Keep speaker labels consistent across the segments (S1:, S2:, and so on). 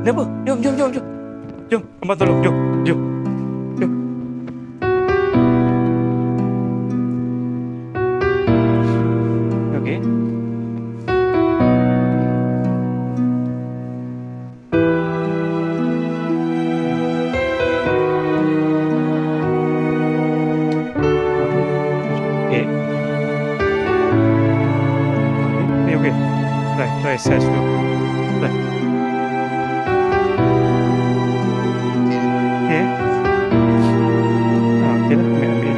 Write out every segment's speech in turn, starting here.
S1: Kenapa? Jom. Jom, abang tolong. Jom. Okey. Okey. Try set dulu. Okey. Okey lah, ambil.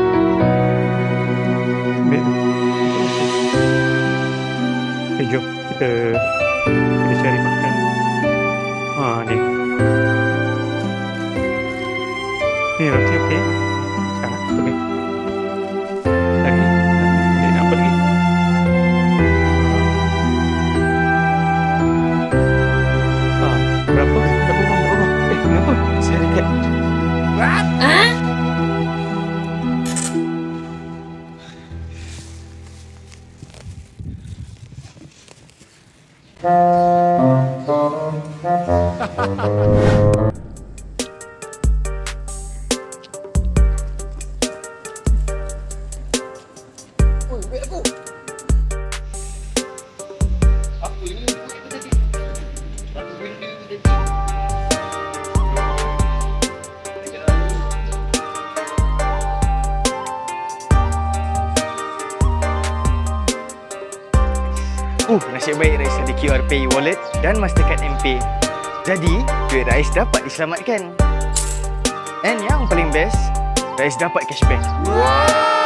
S1: Okey, jom kita cari makan. Ni. Ni roti okey. Sekarang okey. Lagi. Nak apa lagi? Berapa? Kenapa? Saya dekat. What?
S2: Nasib baik Rais ada QR Pay wallet dan Mastercard MP. Jadi, duit Rais dapat diselamatkan. And yang paling best, Rais dapat cashback. Wow!